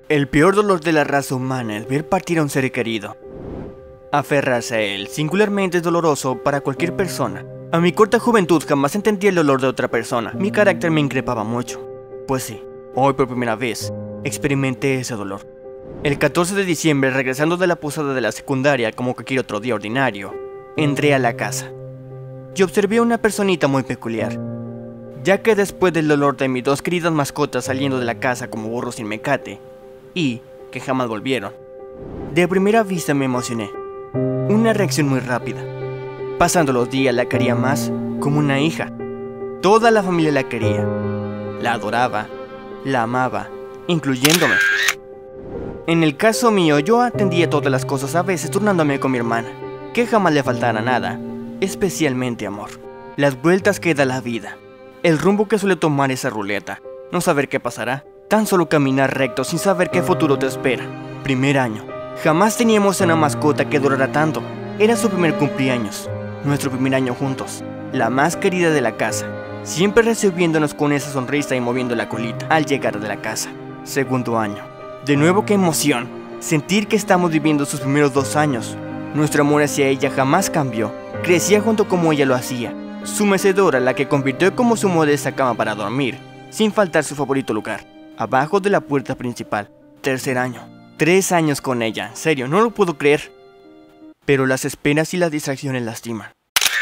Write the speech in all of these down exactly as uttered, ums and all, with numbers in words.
El peor dolor de la raza humana es ver partir a un ser querido. Aferrarse a él singularmente es doloroso para cualquier persona. A mi corta juventud jamás entendí el dolor de otra persona. Mi carácter me increpaba mucho. Pues sí, hoy por primera vez experimenté ese dolor. El catorce de diciembre, regresando de la posada de la secundaria como cualquier otro día ordinario, entré a la casa y observé a una personita muy peculiar, ya que después del dolor de mis dos queridas mascotas saliendo de la casa como burros sin mecate y que jamás volvieron, de primera vista me emocioné. Una reacción muy rápida. Pasando los días la quería más como una hija. Toda la familia la quería, la adoraba, la amaba, incluyéndome. En el caso mío, yo atendía todas las cosas, a veces turnándome con mi hermana, que jamás le faltara nada, especialmente amor. Las vueltas que da la vida, el rumbo que suele tomar esa ruleta, no saber qué pasará, tan solo caminar recto sin saber qué futuro te espera. Primer año, jamás teníamos una mascota que durara tanto. Era su primer cumpleaños, nuestro primer año juntos, la más querida de la casa, siempre recibiéndonos con esa sonrisa y moviendo la colita al llegar de la casa. Segundo año, de nuevo qué emoción, sentir que estamos viviendo sus primeros dos años. Nuestro amor hacia ella jamás cambió, crecía junto como ella lo hacía. Su mecedora, la que convirtió como su modesta cama para dormir, sin faltar su favorito lugar, abajo de la puerta principal. Tercer año, tres años con ella, en serio, no lo puedo creer. Pero las esperas y las distracciones lastiman.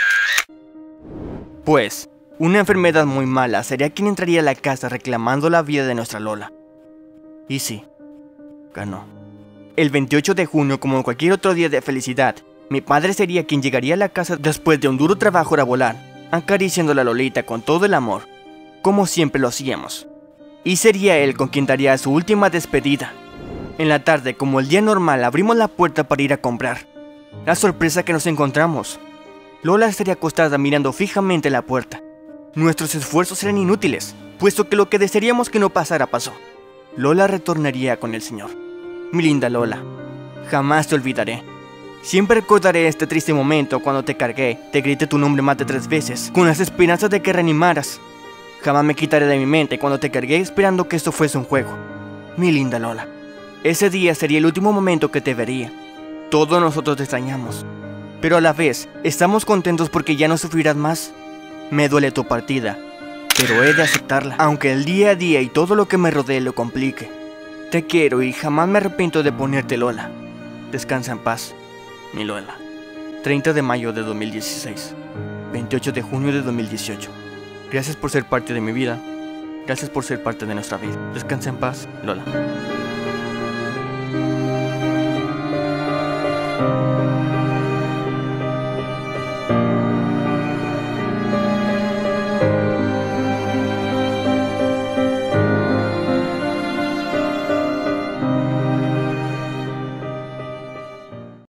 Pues, una enfermedad muy mala sería quien entraría a la casa reclamando la vida de nuestra Lola. Y sí, ganó. El veintiocho de junio, como cualquier otro día de felicidad, mi padre sería quien llegaría a la casa después de un duro trabajo laboral, acariciando a la Lolita con todo el amor, como siempre lo hacíamos. Y sería él con quien daría su última despedida. En la tarde, como el día normal, abrimos la puerta para ir a comprar. La sorpresa que nos encontramos. Lola estaría acostada mirando fijamente la puerta. Nuestros esfuerzos eran inútiles, puesto que lo que desearíamos que no pasara pasó. Lola retornaría con el Señor. Mi linda Lola, jamás te olvidaré. Siempre recordaré este triste momento cuando te cargué, te grité tu nombre más de tres veces, con las esperanzas de que reanimaras. Jamás me quitaré de mi mente cuando te cargué esperando que esto fuese un juego. Mi linda Lola, ese día sería el último momento que te vería. Todos nosotros te extrañamos, pero a la vez estamos contentos porque ya no sufrirás más. Me duele tu partida, pero he de aceptarla, aunque el día a día y todo lo que me rodee lo complique. Te quiero y jamás me arrepiento de ponerte Lola. Descansa en paz, mi Lola. treinta de mayo de dos mil dieciséis, veintiocho de junio de dos mil dieciocho. Gracias por ser parte de mi vida. Gracias por ser parte de nuestra vida. Descansa en paz, Lola.